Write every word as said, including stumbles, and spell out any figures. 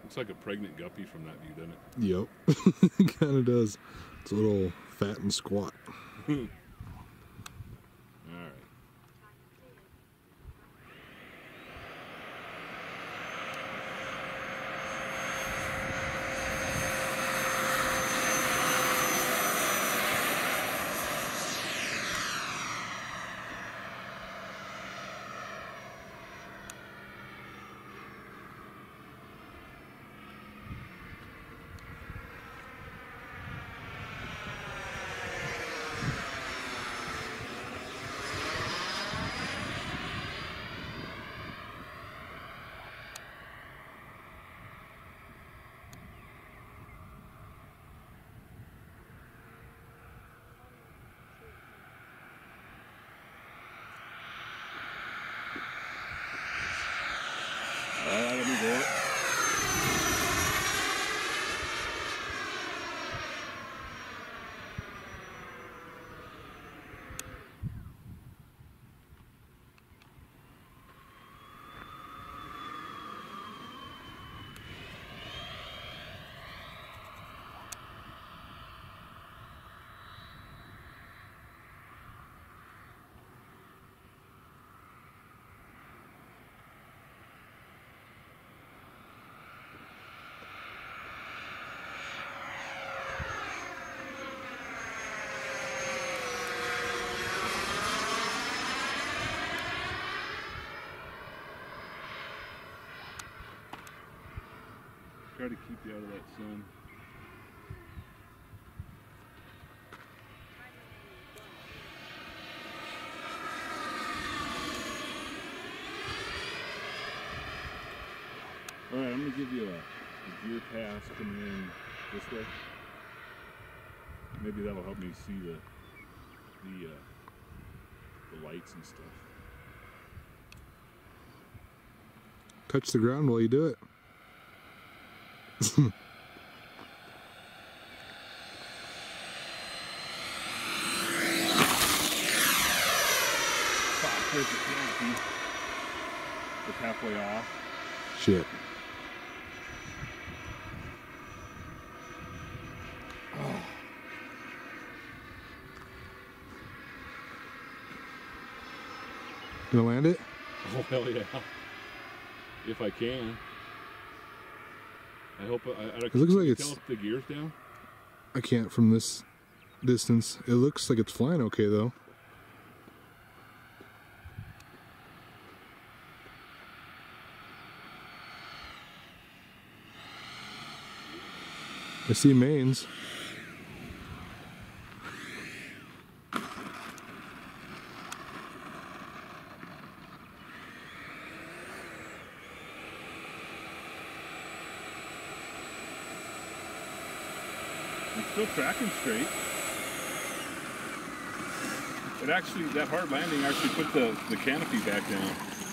Looks like a pregnant guppy from that view, doesn't it? Yep, it kind of does. It's a little fat and squat. All right. Alright, let me do it. Try to keep you out of that sun. Alright, I'm going to give you a, a gear pass coming in this way. Maybe that'll help me see the the, uh, the lights and stuff. Touch the ground while you do it. Fuck, there's the canopy. It's halfway off. Shit. Oh. Gonna land it? Oh, hell yeah. If I can. I hope I, I it looks like it's tell if the gear's down. I can't from this distance. It looks like it's flying okay though. I see mains. It's still tracking straight. It actually, that hard landing actually put the, the canopy back down.